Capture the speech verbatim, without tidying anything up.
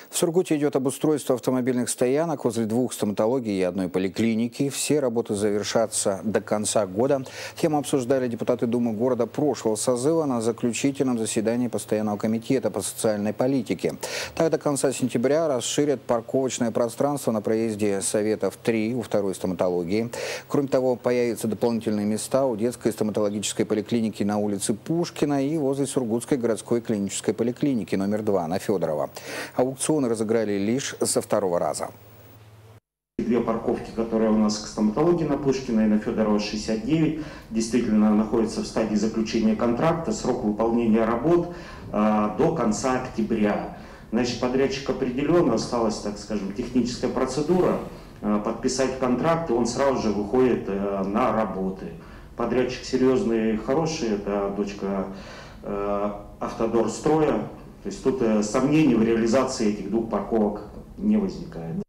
В Сургуте идет обустройство автомобильных стоянок возле двух стоматологий и одной поликлиники. Все работы завершатся до конца года. Тему обсуждали депутаты Думы города прошлого созыва на заключительном заседании Постоянного комитета по социальной политике. Так, до конца сентября расширят парковочное пространство на проезде Советов три у второй стоматологии. Кроме того, появятся дополнительные места у детской стоматологической поликлиники на улице Пушкина и возле Сургутской городской клинической поликлиники номер два на Федорова. Аукцион разыграли лишь со второго раза. Две парковки, которые у нас к стоматологии на Пушкина и на Федорова шестьдесят девять, действительно находятся в стадии заключения контракта. Срок выполнения работ э, до конца октября. Значит, подрядчик определен, осталась, так скажем, техническая процедура, э, подписать контракт, и он сразу же выходит э, на работы. Подрядчик серьезный и хороший, это дочка э, Автодорстроя. То есть тут э, сомнений в реализации этих двух парковок не возникает.